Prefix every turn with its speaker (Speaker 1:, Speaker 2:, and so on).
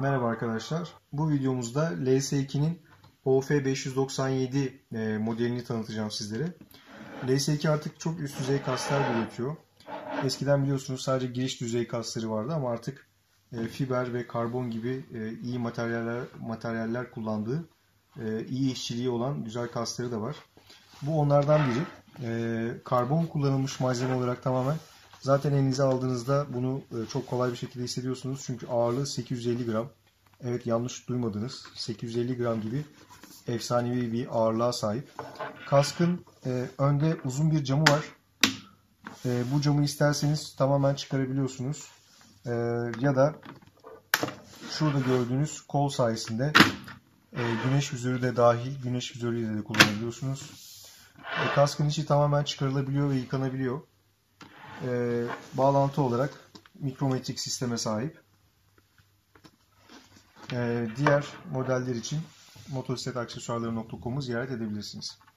Speaker 1: Merhaba arkadaşlar. Bu videomuzda LS2'nin OF597 modelini tanıtacağım sizlere. LS2 artık çok üst düzey kaslar üretiyor. Eskiden biliyorsunuz sadece giriş düzey kasları vardı ama artık fiber ve karbon gibi iyi materyaller kullandığı, iyi işçiliği olan güzel kasları da var. Bu onlardan biri. Karbon kullanılmış malzeme olarak tamamen. Zaten elinize aldığınızda bunu çok kolay bir şekilde hissediyorsunuz. Çünkü ağırlığı 850 gram. Evet, yanlış duymadınız. 850 gram gibi efsanevi bir ağırlığa sahip. Kaskın önde uzun bir camı var. Bu camı isterseniz tamamen çıkarabiliyorsunuz. Ya da şurada gördüğünüz kol sayesinde güneş vizörü de dahil, güneş vizörüyle de kullanabiliyorsunuz. Kaskın içi tamamen çıkarılabiliyor ve yıkanabiliyor. Bağlantı olarak mikrometrik sisteme sahip. Diğer modeller için motosikletaksesuarları.com'u ziyaret edebilirsiniz.